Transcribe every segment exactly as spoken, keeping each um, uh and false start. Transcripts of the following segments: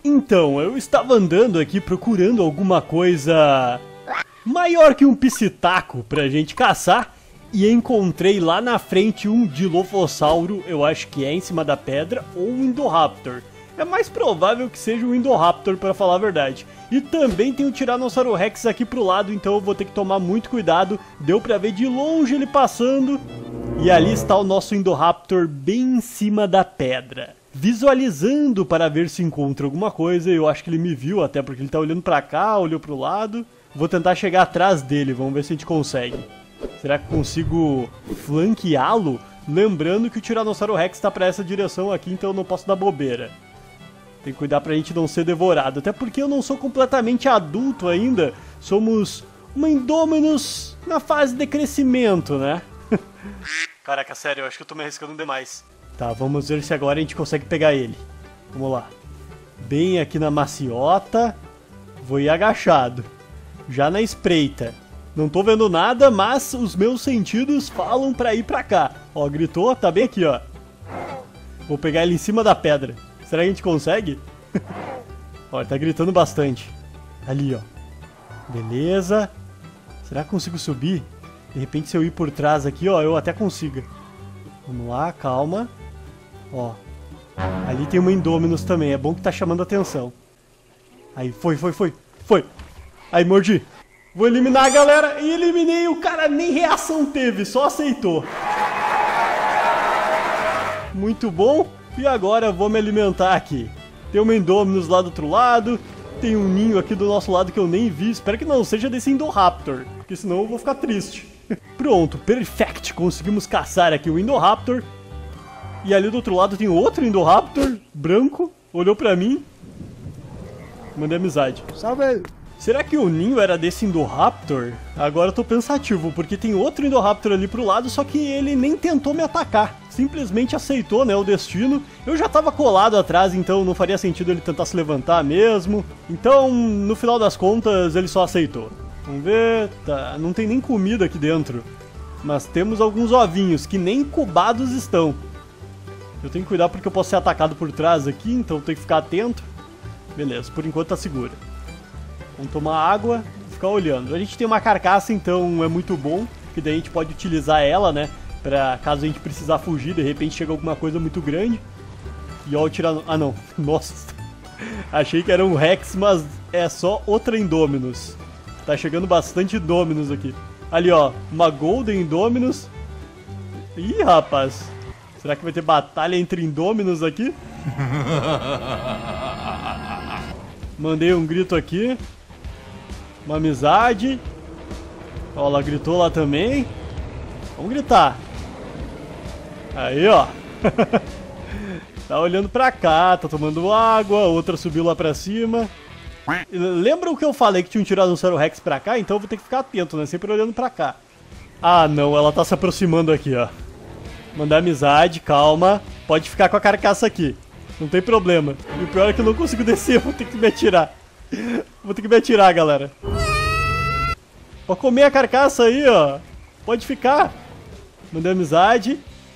Então, eu estava andando aqui procurando alguma coisa maior que um psitaco pra gente caçar e encontrei lá na frente um Dilophosauro, eu acho que é em cima da pedra, ou um Indoraptor. É mais provável que seja um Indoraptor, pra falar a verdade. E também tem o Tiranossauro Rex aqui pro lado, então eu vou ter que tomar muito cuidado. Deu pra ver de longe ele passando. E ali está o nosso Indoraptor bem em cima da pedra, visualizando para ver se encontra alguma coisa. Eu acho que ele me viu, até porque ele tá olhando pra cá, olhou pro lado. Vou tentar chegar atrás dele, vamos ver se a gente consegue. Será que consigo flanqueá-lo? Lembrando que o Tiranossauro Rex tá pra essa direção aqui, então eu não posso dar bobeira. Tem que cuidar pra gente não ser devorado, até porque eu não sou completamente adulto ainda. Somos uma Indominus na fase de crescimento, né? Caraca, sério, eu acho que eu tô me arriscando demais. Tá, vamos ver se agora a gente consegue pegar ele. Vamos lá. Bem aqui na maciota. Vou ir agachado. Já na espreita. Não tô vendo nada, mas os meus sentidos falam pra ir pra cá. Ó, gritou, tá bem aqui, ó. Vou pegar ele em cima da pedra. Será que a gente consegue? Ó, ele tá gritando bastante. Ali, ó. Beleza. Será que consigo subir? De repente, se eu ir por trás aqui, ó, eu até consiga. Vamos lá, calma. Ó. Ali tem uma Indominus também. É bom que tá chamando atenção. Aí, foi, foi, foi. Foi. Aí, mordi. Vou eliminar a galera. E eliminei. O cara nem reação teve, só aceitou. Muito bom. E agora vou me alimentar aqui. Tem uma Indominus lá do outro lado. Tem um ninho aqui do nosso lado que eu nem vi. Espero que não seja desse Indoraptor, porque senão eu vou ficar triste. Pronto, perfect. Conseguimos caçar aqui o Indoraptor. E ali do outro lado tem outro Indoraptor branco. Olhou pra mim. Mandei amizade. Salve! Será que o ninho era desse Indoraptor? Agora eu tô pensativo, porque tem outro Indoraptor ali pro lado, só que ele nem tentou me atacar. Simplesmente aceitou, né, o destino. Eu já tava colado atrás, então não faria sentido ele tentar se levantar mesmo. Então, no final das contas, ele só aceitou. Vamos ver... Tá, não tem nem comida aqui dentro. Mas temos alguns ovinhos, que nem incubados estão. Eu tenho que cuidar porque eu posso ser atacado por trás aqui, então eu tenho que ficar atento. Beleza, por enquanto tá seguro. Vamos tomar água e ficar olhando. A gente tem uma carcaça, então é muito bom, que daí a gente pode utilizar ela, né? Pra caso a gente precisar fugir, de repente chega alguma coisa muito grande. E ó, o tirano... Ah, não. Nossa. Achei que era um Rex, mas é só outra Indominus. Tá chegando bastante Indominus aqui. Ali, ó. Uma Golden Indominus. Ih, rapaz. Será que vai ter batalha entre Indominus aqui? Mandei um grito aqui. Uma amizade. Ó, ela gritou lá também. Vamos gritar. Aí, ó. Tá olhando pra cá, tá tomando água. Outra subiu lá pra cima. Lembra o que eu falei que tinha um Tiranossauro Rex pra cá? Então eu vou ter que ficar atento, né? Sempre olhando pra cá. Ah, não. Ela tá se aproximando aqui, ó. Mandar amizade, calma. Pode ficar com a carcaça aqui. Não tem problema. E o pior é que eu não consigo descer. Vou ter que me atirar. Vou ter que me atirar, galera. Pode comer a carcaça aí, ó. Pode ficar. Mandei amizade.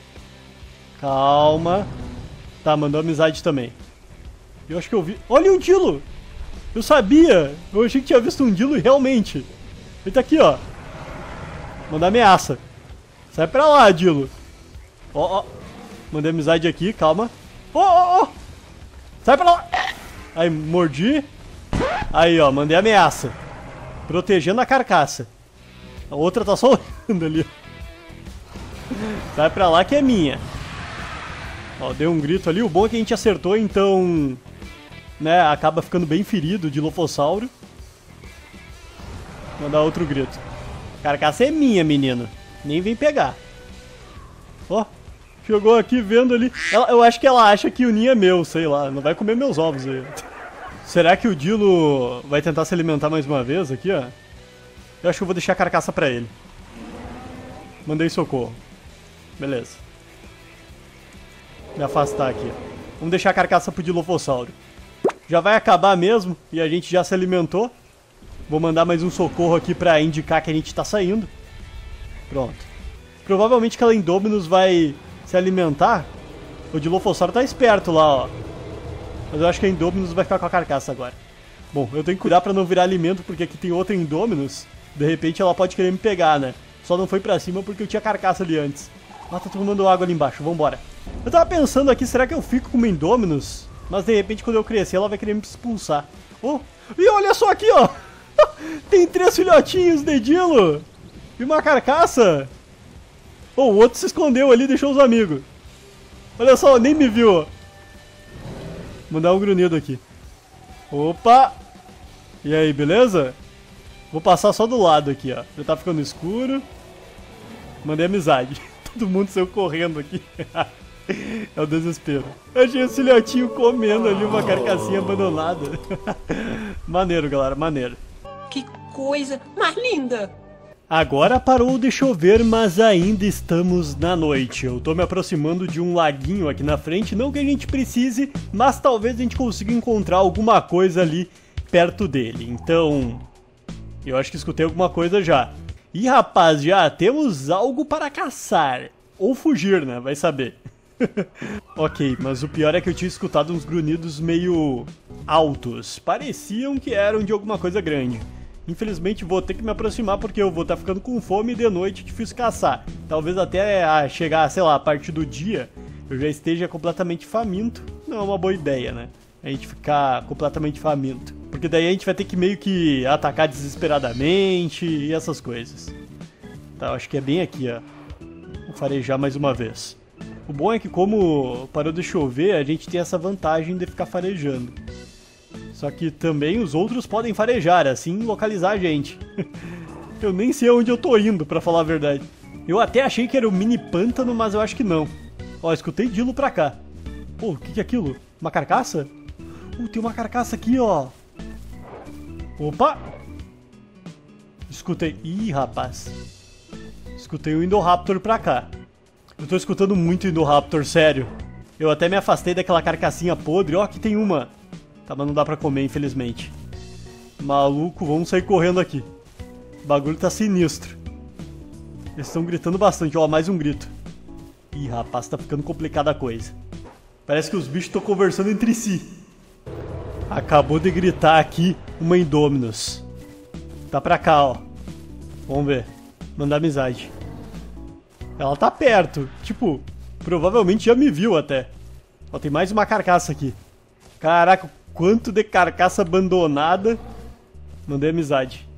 Calma. Tá, mandou amizade também. Eu acho que eu vi... Olha um Dilo! Eu sabia! Eu achei que tinha visto um Dilo e realmente. Ele tá aqui, ó. Mandar ameaça. Sai pra lá, Dilo. Ó, ó. Mandei amizade aqui, calma. Ó, ó, ó. Sai pra lá. Aí, mordi. Aí, ó, mandei ameaça. Protegendo a carcaça. A outra tá só olhando ali. Sai pra lá que é minha. Ó, deu um grito ali. O bom é que a gente acertou, então... Né, acaba ficando bem ferido de Dilophosauro. Vou dar outro grito. Carcaça é minha, menino. Nem vem pegar. Ó, chegou aqui vendo ali. Ela, eu acho que ela acha que o ninho é meu, sei lá. Não vai comer meus ovos aí. Será que o Dilo vai tentar se alimentar mais uma vez aqui, ó? Eu acho que eu vou deixar a carcaça pra ele. Mandei socorro. Beleza. Me afastar aqui. Vamos deixar a carcaça pro Dilophosauro. Já vai acabar mesmo e a gente já se alimentou. Vou mandar mais um socorro aqui pra indicar que a gente tá saindo. Pronto. Provavelmente aquela Indominus vai se alimentar. O Dilophosauro tá esperto lá, ó. Mas eu acho que a Indominus vai ficar com a carcaça agora. Bom, eu tenho que cuidar pra não virar alimento, porque aqui tem outra Indominus. De repente ela pode querer me pegar, né? Só não foi pra cima porque eu tinha carcaça ali antes. Ah, tá tomando água ali embaixo, vambora. Eu tava pensando aqui, será que eu fico com uma Indominus? Mas de repente quando eu crescer ela vai querer me expulsar. Oh, e olha só aqui, ó! Tem três filhotinhos de Dilo! E uma carcaça! Oh, o outro se escondeu ali e deixou os amigos. Olha só, nem me viu, ó. Mandar um grunhido aqui. Opa! E aí, beleza? Vou passar só do lado aqui, ó. Já tá ficando escuro. Mandei amizade. Todo mundo saiu correndo aqui. É o desespero. Eu achei o filhotinho comendo ali uma carcassinha abandonada. Maneiro, galera, maneiro. Que coisa mais linda! Agora parou de chover, mas ainda estamos na noite. Eu tô me aproximando de um laguinho aqui na frente. Não que a gente precise, mas talvez a gente consiga encontrar alguma coisa ali perto dele. Então, eu acho que escutei alguma coisa já. E rapaz, já temos algo para caçar. Ou fugir, né? Vai saber. Ok, mas o pior é que eu tinha escutado uns grunhidos meio altos. Pareciam que eram de alguma coisa grande. Infelizmente vou ter que me aproximar porque eu vou estar ficando com fome e de noite é difícil caçar. Talvez até a chegar, sei lá, a parte do dia eu já esteja completamente faminto. Não é uma boa ideia, né? A gente ficar completamente faminto. Porque daí a gente vai ter que meio que atacar desesperadamente e essas coisas. Tá, eu acho que é bem aqui, ó. Vou farejar mais uma vez. O bom é que como parou de chover, a gente tem essa vantagem de ficar farejando. Só que também os outros podem farejar, assim localizar a gente. Eu nem sei onde eu tô indo, pra falar a verdade. Eu até achei que era um mini pântano, mas eu acho que não. Ó, escutei Dilo pra cá. Pô, o que que é aquilo? Uma carcaça? Uh, tem uma carcaça aqui, ó. Opa! Escutei... Ih, rapaz. Escutei o Indoraptor pra cá. Eu tô escutando muito Indoraptor, sério. Eu até me afastei daquela carcassinha podre. Ó, aqui tem uma. Tá, mas não dá pra comer, infelizmente. Maluco, vamos sair correndo aqui. O bagulho tá sinistro. Eles estão gritando bastante. Ó, mais um grito. Ih, rapaz, tá ficando complicada a coisa. Parece que os bichos estão conversando entre si. Acabou de gritar aqui uma Indominus. Tá pra cá, ó. Vamos ver. Mandar amizade. Ela tá perto. Tipo, provavelmente já me viu até. Ó, tem mais uma carcaça aqui. Caraca, quanto de carcaça abandonada. Mandei amizade.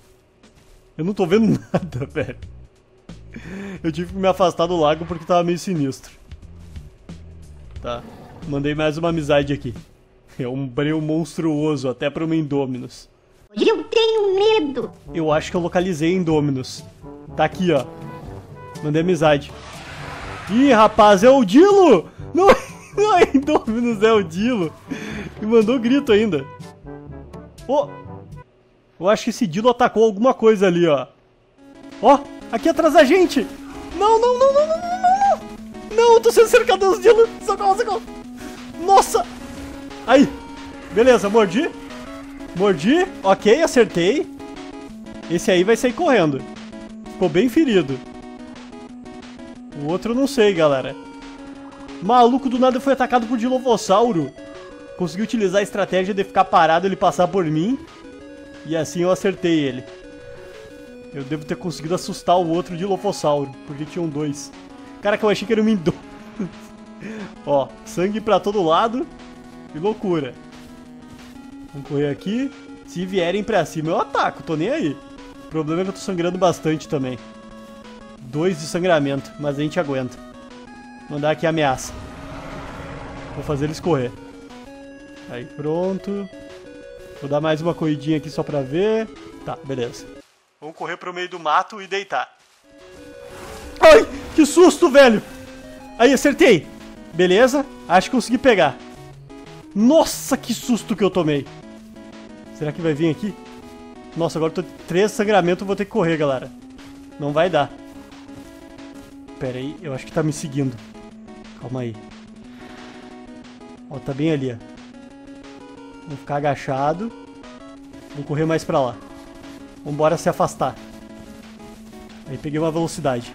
Eu não tô vendo nada, velho. Eu tive que me afastar do lago porque tava meio sinistro. Tá, mandei mais uma amizade aqui. É um breu monstruoso, até pra uma Indominus. Eu tenho medo. Eu acho que eu localizei a Indominus. Tá aqui, ó. Mandei amizade. Ih, rapaz, é o Dilo! Não, não é Indominus, é o Dilo. E mandou grito ainda. Oh, eu acho que esse Dilo atacou alguma coisa ali, ó. Ó, aqui atrás da gente. Não, não, não, não, não, não, não. Não, eu tô sendo cercado dos Dilo. Socorro, socorro. Nossa. Aí, beleza, mordi. Mordi, ok, acertei. Esse aí vai sair correndo. Ficou bem ferido. O outro eu não sei, galera. Maluco, do nada foi atacado por Dilophosauro. Consegui utilizar a estratégia de ficar parado, ele passar por mim. E assim eu acertei ele. Eu devo ter conseguido assustar o outro Dilophosauro, porque tinham dois. Caraca, eu achei que era um Indo. Ó, sangue pra todo lado. Que loucura. Vamos correr aqui. Se vierem pra cima eu ataco, tô nem aí. O problema é que eu tô sangrando bastante também. Dois de sangramento, mas a gente aguenta. Mandar aqui a ameaça. Vou fazer eles correr. Aí, pronto. Vou dar mais uma corridinha aqui só pra ver. Tá, beleza. Vamos correr pro meio do mato e deitar. Ai, que susto, velho. Aí, acertei. Beleza, acho que consegui pegar. Nossa, que susto que eu tomei. Será que vai vir aqui? Nossa, agora eu tô com três sangramentos, vou ter que correr, galera. Não vai dar. Pera aí, eu acho que tá me seguindo. Calma aí. Ó, tá bem ali, ó. Vou ficar agachado. Vou correr mais pra lá. Vambora se afastar. Aí peguei uma velocidade.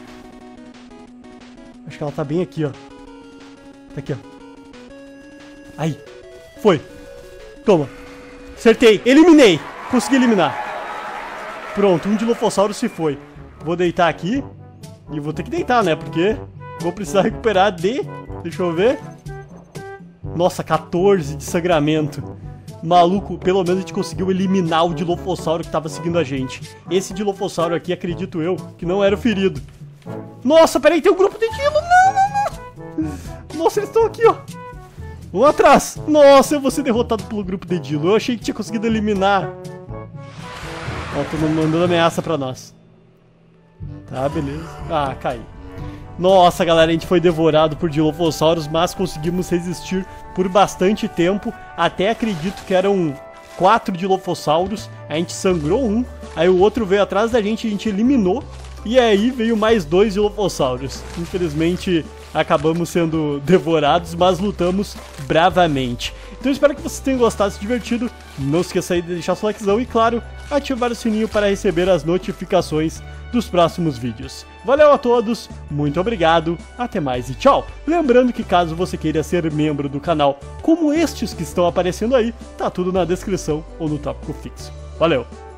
Acho que ela tá bem aqui, ó. Tá aqui, ó. Aí. Foi. Toma. Acertei. Eliminei. Consegui eliminar. Pronto, um Dilophosaurus se foi. Vou deitar aqui. E vou ter que deitar, né? Porque vou precisar recuperar de... Deixa eu ver. Nossa, quatorze de sangramento. Maluco, pelo menos a gente conseguiu eliminar o Dilophosauro que tava seguindo a gente. Esse Dilophosauro aqui, acredito eu, que não era o ferido. Nossa, peraí, tem um grupo de Dilo. Não, não, não. Nossa, eles estão aqui, ó. Um atrás. Nossa, eu vou ser derrotado pelo grupo de Dilo. Eu achei que tinha conseguido eliminar. Ó, tô mandando ameaça pra nós. Tá, beleza. Ah, cai. Nossa, galera, a gente foi devorado por Dilophosaurus, mas conseguimos resistir por bastante tempo. Até acredito que eram quatro Dilophosaurus. A gente sangrou um, aí o outro veio atrás da gente, a gente eliminou. E aí veio mais dois Dilophosaurus. Infelizmente, acabamos sendo devorados, mas lutamos bravamente. Então espero que vocês tenham gostado, se divertido. Não se esqueça aí de deixar seu likezão e, claro, ativar o sininho para receber as notificações dos próximos vídeos. Valeu a todos, muito obrigado, até mais e tchau! Lembrando que caso você queira ser membro do canal, como estes que estão aparecendo aí, tá tudo na descrição ou no tópico fixo. Valeu!